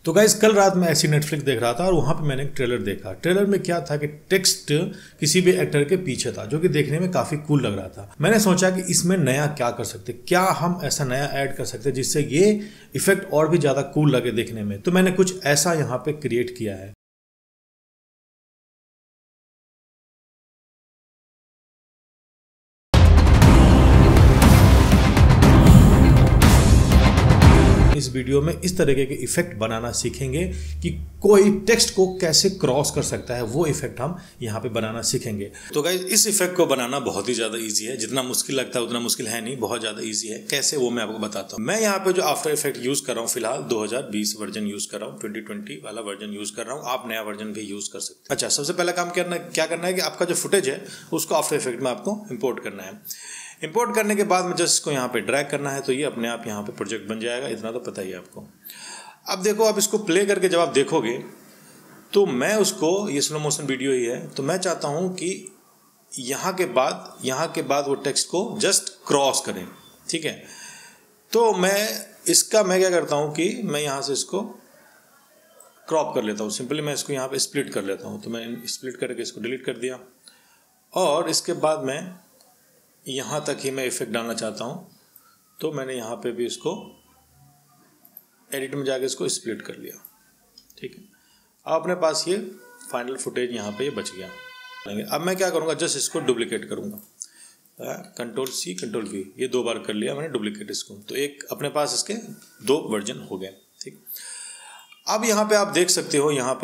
तो गाइस कल रात में ऐसी नेटफ्लिक्स देख रहा था और वहाँ पे मैंने एक ट्रेलर देखा। ट्रेलर में क्या था कि टेक्स्ट किसी भी एक्टर के पीछे था जो कि देखने में काफ़ी कूल लग रहा था। मैंने सोचा कि इसमें नया क्या कर सकते, क्या हम ऐसा नया ऐड कर सकते जिससे ये इफेक्ट और भी ज़्यादा कूल लगे देखने में। तो मैंने कुछ ऐसा यहाँ पे क्रिएट किया है। इस वीडियो में इस तरीके के इफेक्ट बनाना सीखेंगे कि कोई टेक्स्ट को कैसे क्रॉस कर सकता है, वो इफेक्ट हम यहाँ पे बनाना सीखेंगे। तो गाइस इस इफेक्ट को बनाना बहुत ही ज़्यादा इजी है। जितना मुश्किल लगता है उतना मुश्किल है नहीं, बहुत ज़्यादा इजी है। कैसे वो मैं आपको बताता हूँ। मैं यहाँ पे जो आफ्टर इफेक्ट यूज़ कर रहा हूँ फिलहाल 2020 वर्जन यूज़ कर रहा हूँ, 2020 वाला वर्जन यूज़ कर रहा हूँ। आप नया वर्जन भी यूज़ कर सकते हैं। अच्छा, सबसे पहला काम क्या करना है कि आपका जो फुटेज है उसको आफ्टर इफेक्ट में आपको इम्पोर्ट करना है। इंपोर्ट करने के बाद में जस्ट इसको यहाँ पे ड्रैग करना है तो ये अपने आप यहाँ पे प्रोजेक्ट बन जाएगा। इतना तो पता ही है आपको। अब देखो, आप इसको प्ले करके जब आप देखोगे तो मैं उसको, ये स्लो मोशन वीडियो ही है, तो मैं चाहता हूँ कि यहाँ के बाद वो टेक्स्ट को जस्ट क्रॉस करें। ठीक है, तो मैं क्या करता हूँ कि मैं यहाँ से इसको क्रॉप कर लेता हूँ। सिंपली मैं इसको यहाँ पे स्प्लिट कर लेता हूँ। तो मैं स्प्लिट करके इसको डिलीट कर दिया और इसके बाद मैं यहाँ तक ही मैं इफेक्ट डालना चाहता हूँ तो मैंने यहाँ पे भी इसको एडिट में जाके इसको स्प्लिट कर लिया। ठीक है, अब अपने पास ये फाइनल फुटेज यहाँ पे ये बच गया। अब मैं क्या करूँगा, जस्ट इसको डुप्लीकेट करूँगा। कंट्रोल सी कंट्रोल वी, ये 2 बार कर लिया मैंने डुप्लीकेट इसको। तो एक अपने पास इसके 2 वर्जन हो गए। ठीक, अब यहाँ पे आप देख सकते हो, यहाँ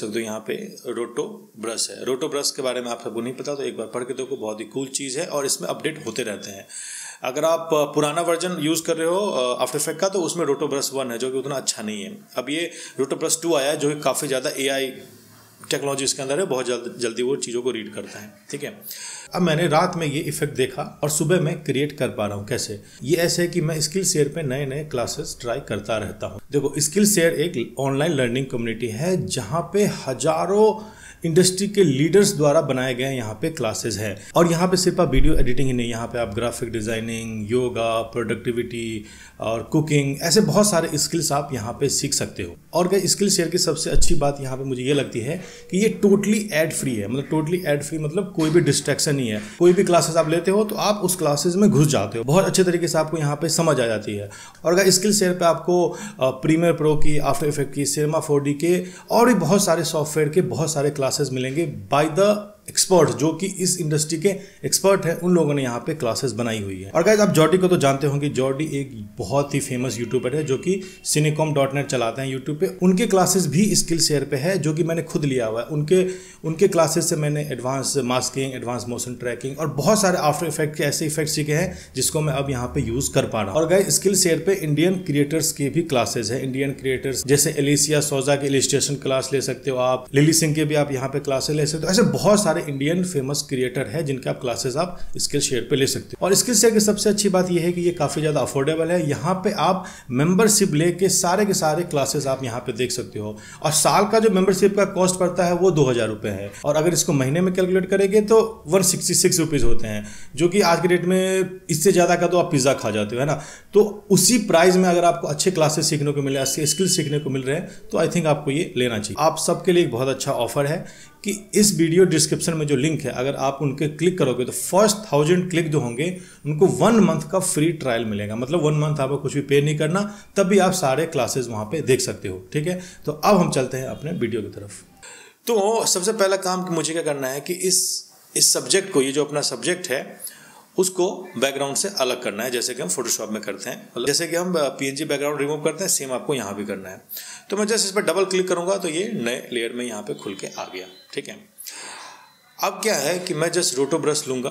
पे रोटो ब्रश है। रोटो ब्रश के बारे में आप सबको नहीं पता तो एक बार पढ़ के देखो, बहुत ही कूल चीज़ है और इसमें अपडेट होते रहते हैं। अगर आप पुराना वर्जन यूज़ कर रहे हो आफ्टर इफेक्ट का तो उसमें रोटो ब्रश 1 है जो कि उतना अच्छा नहीं है। अब ये रोटो ब्रश 2 आया है जो कि काफ़ी ज़्यादा AI टेक्नोलॉजी इसके अंदर है, बहुत जल्दी वो चीज़ों को रीड करता है। ठीक है, अब मैंने रात में ये इफेक्ट देखा और सुबह मैं क्रिएट कर पा रहा हूँ। कैसे? ये ऐसे है कि मैं स्किल शेयर पे नए क्लासेस ट्राई करता रहता हूँ। देखो, स्किल शेयर एक ऑनलाइन लर्निंग कम्युनिटी है जहाँ पे हजारों इंडस्ट्री के लीडर्स द्वारा बनाए गए यहाँ पे क्लासेस हैं। और यहाँ पे सिर्फ आप वीडियो एडिटिंग ही नहीं, यहाँ पे आप ग्राफिक डिज़ाइनिंग, योगा, प्रोडक्टिविटी और कुकिंग, ऐसे बहुत सारे स्किल्स आप यहाँ पे सीख सकते हो। और क्या स्किल शेयर की सबसे अच्छी बात यहाँ पे मुझे ये लगती है कि ये टोटली एड फ्री है। मतलब टोटली एड फ्री मतलब कोई भी डिस्ट्रैक्शन नहीं है। कोई भी क्लासेस आप लेते हो तो आप उस क्लासेस में घुस जाते हो, बहुत अच्छे तरीके से आपको यहाँ पे समझ आ जाती है। और अगर स्किल शेयर पे आपको प्रीमियर प्रो की, आफ्टर इफेक्ट की, सिनेमा 4D के और भी बहुत सारे सॉफ्टवेयर के बहुत सारे क्लासेस मिलेंगे बाय द एक्सपर्ट, जो कि इस इंडस्ट्री के एक्सपर्ट हैं। उन लोगों ने यहाँ पे क्लासेस बनाई हुई है। और गाइस आप जॉर्डी को तो जानते होंगे। जॉर्डी एक बहुत ही फेमस यूट्यूबर है जो कि cinecom.net चलाते हैं यूट्यूब पे। उनके क्लासेस भी स्किल शेयर पे है जो कि मैंने खुद लिया हुआ है। उनके क्लासेस से मैंने advance masking, advance motion tracking और बहुत सारे आफ्टर इफेक्ट के ऐसे इफेक्ट सीखे हैं जिसको मैं अब यहाँ पे यूज कर पा रहा हूँ। और गाइस स्किल शेयर पे इंडियन क्रिएटर्स के भी क्लासेस है। इंडियन क्रिएटर्स जैसे एलिसिया सोजा के इलिस्ट्रेशन क्लास ले सकते हो आप, लिली सिंह के भी आप यहाँ पे क्लासेस ले सकते हो। ऐसे बहुत सारे इंडियन फेमस क्रिएटर है जिनके आप क्लासेस आप स्किल शेयर पे ले सकते हो। और स्किल शेयर की सबसे अच्छी बात यह है कि ये काफी ज्यादा अफोर्डेबल है। यहाँ पे आप मेंबरशिप लेके सारे के सारे क्लासेस आप यहाँ पे देख सकते हो। और साल का जो मेंबरशिप का कॉस्ट पड़ता है वो 2000 रुपए है। और अगर इसको महीने में कैलकुलेट करेंगे तो 166 रुपीज होते हैं, जो कि आज के डेट में इससे ज्यादा का तो आप पिज्जा खा जाते हो, है ना। तो उसी प्राइस में अगर आपको अच्छे क्लासेस सीखने को मिले, अच्छे स्किल सीखने को मिल रहे हैं तो आई थिंक आपको ये लेना चाहिए। आप सबके लिए एक बहुत अच्छा ऑफर है कि इस वीडियो डिस्क्रिप्शन में जो लिंक है अगर आप उनके क्लिक करोगे तो फर्स्ट 1000 क्लिक जो होंगे उनको 1 मंथ का फ्री ट्रायल मिलेगा। मतलब 1 मंथ आपको कुछ भी पे नहीं करना, तब भी आप सारे क्लासेस वहां पे देख सकते हो। ठीक है, तो अब हम चलते हैं अपने वीडियो की तरफ। तो सबसे पहला काम मुझे क्या करना है कि इस सब्जेक्ट को, ये जो अपना सब्जेक्ट है उसको बैकग्राउंड से अलग करना है, जैसे कि हम फोटोशॉप में करते हैं। जैसे कि हम PNG बैकग्राउंड रिमूव करते हैं, सेम आपको यहाँ भी करना है। तो मैं जैसे इस पर डबल क्लिक करूँगा तो ये नए लेयर में यहाँ पे खुल के आ गया। ठीक है, अब क्या है कि मैं जस्ट रोटो ब्रश लूँगा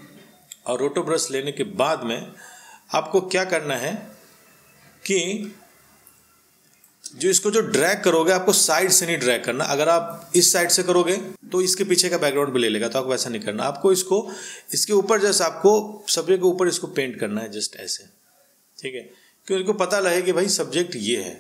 और रोटो ब्रश लेने के बाद में आपको क्या करना है कि जो इसको जो ड्रैग करोगे आपको साइड से नहीं ड्रैग करना। अगर आप इस साइड से करोगे तो इसके पीछे का बैकग्राउंड भी ले लेगा, तो आपको वैसा नहीं करना। आपको इसके ऊपर जस्ट आपको सब्जेक्ट के ऊपर इसको पेंट करना है, जस्ट ऐसे। ठीक है, क्योंकि उसको पता लगे कि भाई सब्जेक्ट ये है।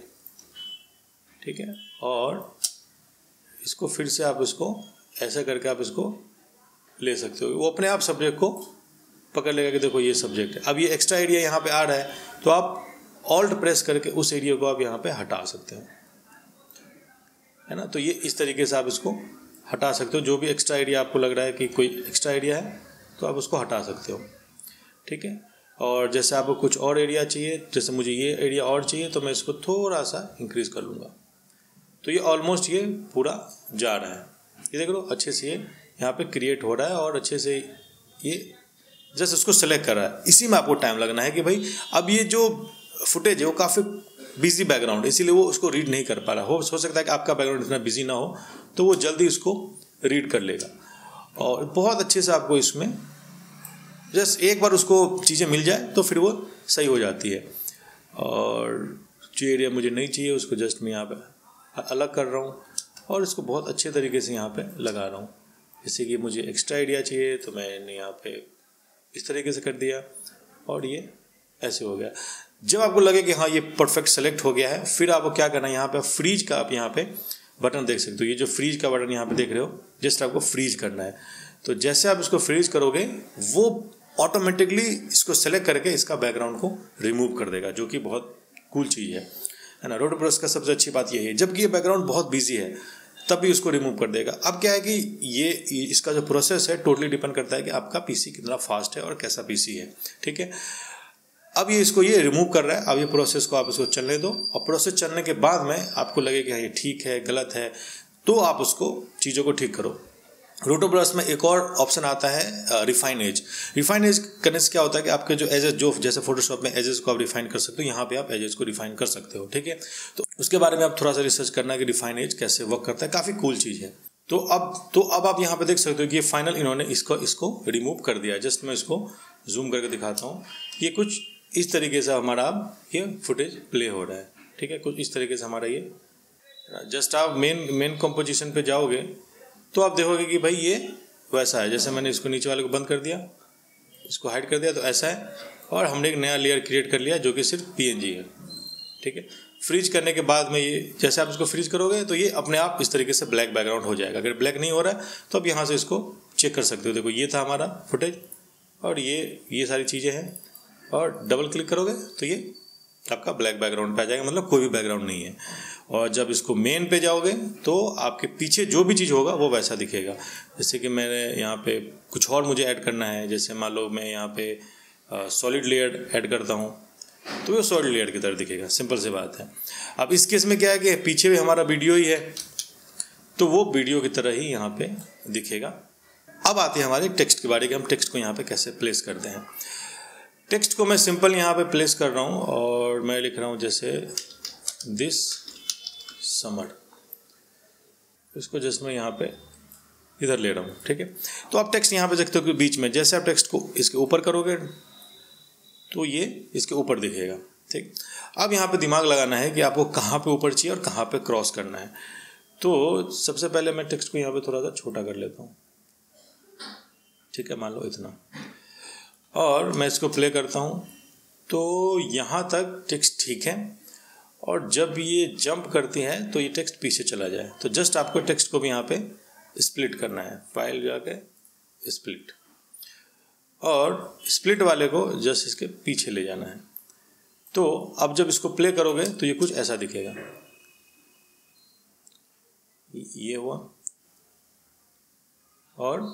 ठीक है, और इसको फिर से आप इसको ऐसा करके आप इसको ले सकते हो। वो अपने आप सब्जेक्ट को पकड़ लेगा कि देखो ये सब्जेक्ट है। अब ये एक्स्ट्रा एरिया यहाँ पे आ रहा है तो आप ऑल्ट प्रेस करके उस एरिया को आप यहाँ पे हटा सकते हैं। है ना। तो ये इस तरीके से आप इसको हटा सकते हो। जो भी एक्स्ट्रा एरिया आपको लग रहा है कि कोई एक्स्ट्रा एरिया है तो आप उसको हटा सकते हो, ठीक है। और जैसे आपको कुछ और एरिया चाहिए, जैसे मुझे ये एरिया और चाहिए तो मैं इसको थोड़ा सा इंक्रीज़ कर लूँगा। तो ये ऑलमोस्ट ये पूरा जा रहा है, ये देख लो अच्छे से ये यहाँ पे क्रिएट हो रहा है और अच्छे से ये जस्ट उसको सेलेक्ट कर रहा है। इसी में आपको टाइम लगना है कि भाई अब ये जो फुटेज है वो काफ़ी बिजी बैकग्राउंड है, इसीलिए वो उसको रीड नहीं कर पा रहा। हो सकता है कि आपका बैकग्राउंड इतना बिजी ना हो तो वो जल्दी उसको रीड कर लेगा। और बहुत अच्छे से आपको इसमें जस्ट एक बार उसको चीज़ें मिल जाए तो फिर वो सही हो जाती है। और जो एरिया मुझे नहीं चाहिए उसको जस्ट मैं यहाँ पे अलग कर रहा हूँ और इसको बहुत अच्छे तरीके से यहाँ पे लगा रहा हूँ। जैसे कि मुझे एक्स्ट्रा एरिया चाहिए तो मैंने यहाँ पे इस तरीके से कर दिया और ये ऐसे हो गया। जब आपको लगे कि हाँ ये परफेक्ट सेलेक्ट हो गया है, फिर आपको क्या करना है, यहाँ पे फ्रीज का आप यहाँ पे बटन देख सकते हो। ये जो फ्रीज का बटन यहाँ पे देख रहे हो, जस्ट आपको फ्रीज करना है। तो जैसे आप इसको फ्रीज करोगे वो ऑटोमेटिकली इसको सेलेक्ट करके इसका बैकग्राउंड को रिमूव कर देगा, जो कि बहुत कूल चीज़ है ना। रोटो ब्रश का सबसे अच्छी बात यही है, जबकि ये बैकग्राउंड बहुत बिजी है तब भी उसको रिमूव कर देगा। अब क्या है कि ये इसका जो प्रोसेस है टोटली डिपेंड करता है कि आपका पीसी कितना फास्ट है और कैसा पीसी है, ठीक है। अब ये इसको ये रिमूव कर रहा है। अब ये प्रोसेस को आप इसको चलने दो और प्रोसेस चलने के बाद में आपको लगे कि हाँ ये ठीक है गलत है तो आप उसको चीज़ों को ठीक करो। रोटो ब्रश में एक और ऑप्शन आता है रिफाइन एज। रिफाइन एज करने से क्या होता है कि आपके जो एजेस, जो जैसे फोटोशॉप में एजेस को आप रिफाइन कर सकते हो, यहाँ पे आप एजेस को रिफाइन कर सकते हो, ठीक है। तो उसके बारे में आप थोड़ा सा रिसर्च करना है कि रिफाइन एज कैसे वर्क करता है, काफ़ी कूल चीज़ है। तो अब आप यहाँ पे देख सकते हो कि ये फाइनल इन्होंने इसको रिमूव कर दिया। जस्ट मैं इसको जूम करके दिखाता हूँ। ये कुछ इस तरीके से हमारा अब ये फुटेज प्ले हो रहा है, ठीक है। कुछ इस तरीके से हमारा ये जस्ट आप मेन कंपोजिशन पे जाओगे तो आप देखोगे कि भाई ये वैसा है। जैसे मैंने इसको नीचे वाले को बंद कर दिया, इसको हाइड कर दिया तो ऐसा है। और हमने एक नया लेयर क्रिएट कर लिया जो कि सिर्फ PNG है, ठीक है। फ्रीज करने के बाद में ये जैसे आप इसको फ्रीज करोगे तो ये अपने आप इस तरीके से ब्लैक बैकग्राउंड हो जाएगा। अगर ब्लैक नहीं हो रहा है तो आप यहाँ से इसको चेक कर सकते हो। देखो ये था हमारा फुटेज और ये सारी चीज़ें हैं, और डबल क्लिक करोगे तो ये आपका ब्लैक बैकग्राउंड पे आ जाएगा, मतलब कोई भी बैकग्राउंड नहीं है। और जब इसको मेन पे जाओगे तो आपके पीछे जो भी चीज़ होगा वो वैसा दिखेगा। जैसे कि मैंने यहाँ पे कुछ और मुझे ऐड करना है, जैसे मान लो मैं यहाँ पे सॉलिड लेयर ऐड करता हूँ तो वो सॉलिड लेयर की तरह दिखेगा, सिंपल सी बात है। अब इस केस में क्या है कि पीछे भी हमारा वीडियो ही है तो वो वीडियो की तरह ही यहाँ पे दिखेगा। अब आते हैं हमारे टेक्स्ट के बारे में, हम टेक्स्ट को यहाँ पे कैसे प्लेस करते हैं। टेक्स्ट को मैं सिंपल यहाँ पे प्लेस कर रहा हूँ और मैं लिख रहा हूँ जैसे दिस समर। इसको जस्ट मैं यहाँ पे इधर ले रहा हूँ, ठीक है। तो आप टेक्स्ट यहाँ पे देखते हो कि बीच में जैसे आप टेक्स्ट को इसके ऊपर करोगे तो ये इसके ऊपर दिखेगा, ठीक। अब यहाँ पे दिमाग लगाना है कि आपको कहाँ पे ऊपर चाहिए और कहाँ पे क्रॉस करना है। तो सबसे पहले मैं टेक्स्ट को यहाँ पे थोड़ा सा छोटा कर लेता हूँ, ठीक है, मान लो इतना। और मैं इसको प्ले करता हूँ तो यहाँ तक टेक्स्ट ठीक है। और जब ये जंप करती है तो ये टेक्स्ट पीछे चला जाए। तो जस्ट आपको टेक्स्ट को भी यहाँ पे स्प्लिट करना है, फाइल जाके स्प्लिट, और स्प्लिट वाले को जस्ट इसके पीछे ले जाना है। तो अब जब इसको प्ले करोगे तो ये कुछ ऐसा दिखेगा, ये हुआ और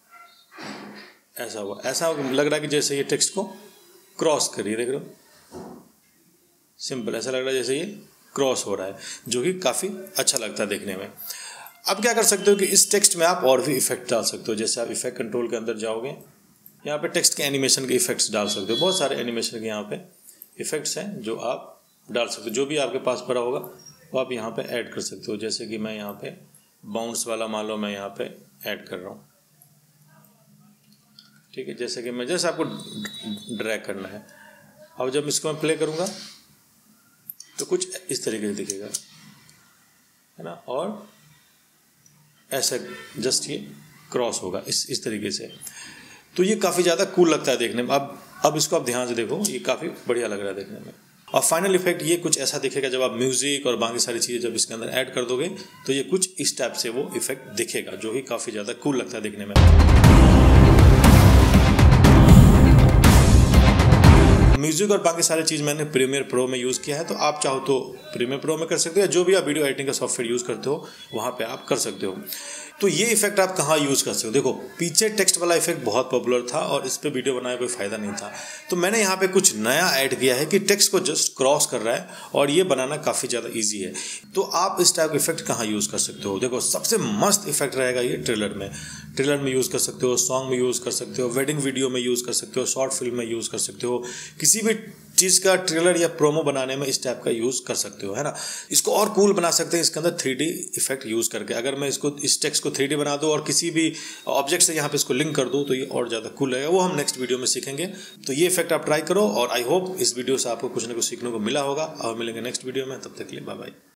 ऐसा हुआ। ऐसा लग रहा है कि जैसे ये टेक्स्ट को क्रॉस करिए, देख रहे हो, सिंपल ऐसा लग रहा है जैसे ये क्रॉस हो रहा है, जो कि काफ़ी अच्छा लगता है देखने में। अब क्या कर सकते हो कि इस टेक्स्ट में आप और भी इफेक्ट डाल सकते हो। जैसे आप इफेक्ट कंट्रोल के अंदर जाओगे, यहाँ पे टेक्स्ट के एनिमेशन के इफेक्ट्स डाल सकते हो। बहुत सारे एनिमेशन के यहाँ पे इफेक्ट्स हैं जो आप डाल सकते हो। जो भी आपके पास पड़ा होगा वो आप यहाँ पे ऐड कर सकते हो। जैसे कि मैं यहाँ पे बाउंस वाला मान लो मैं यहाँ पे ऐड कर रहा हूँ, ठीक है। जैसे कि मैं जैसे आपको ड्रैग करना है। अब जब इसको मैं प्ले करूँगा तो कुछ इस तरीके से दिखेगा, है ना। और ऐसे जस्ट ये क्रॉस होगा इस तरीके से। तो ये काफ़ी ज़्यादा कूल लगता है देखने में। अब इसको आप ध्यान से देखो, ये काफ़ी बढ़िया लग रहा है देखने में। और फाइनल इफेक्ट ये कुछ ऐसा दिखेगा जब आप म्यूज़िक और बाकी सारी चीज़ें जब इसके अंदर ऐड कर दोगे तो ये कुछ इस टाइप से वो इफेक्ट दिखेगा, जो कि काफ़ी ज़्यादा कूल लगता है देखने में। म्यूजिक और बाकी सारी चीज़ मैंने प्रीमियर प्रो में यूज़ किया है, तो आप चाहो तो प्रीमियर प्रो में कर सकते हो, या जो भी आप वीडियो एडिटिंग का सॉफ्टवेयर यूज़ करते हो वहाँ पे आप कर सकते हो। तो ये इफेक्ट आप कहाँ यूज़ कर सकते हो? देखो, पीछे टेक्स्ट वाला इफेक्ट बहुत पॉपुलर था और इस पे वीडियो बनाने कोई फ़ायदा नहीं था, तो मैंने यहाँ पे कुछ नया ऐड किया है कि टेक्स्ट को जस्ट क्रॉस कर रहा है, और ये बनाना काफ़ी ज़्यादा ईजी है। तो आप इस टाइप का इफेक्ट कहाँ यूज़ कर सकते हो? देखो, सबसे मस्त इफेक्ट रहेगा ये ट्रेलर में यूज़ कर सकते हो, सॉन्ग में यूज़ कर सकते हो, वेडिंग वीडियो में यूज़ कर सकते हो, शॉर्ट फिल्म में यूज़ कर सकते हो, किसी भी चीज़ का ट्रेलर या प्रोमो बनाने में इस टाइप का यूज़ कर सकते हो, है ना। इसको और कूल बना सकते हैं इसके अंदर 3D इफेक्ट यूज़ करके। अगर मैं इस टेक्स्ट को 3D बना दूँ और किसी भी ऑब्जेक्ट से यहाँ पे इसको लिंक कर दूँ तो ये और ज़्यादा कूल लगेगा। वो हम नेक्स्ट वीडियो में सीखेंगे। तो ये इफेक्ट आप ट्राई करो, और आई होप इस वीडियो से आपको कुछ ना कुछ सीखने को मिला होगा। और मिलेंगे नेक्स्ट वीडियो में, तब तक के लिए बाय बाय।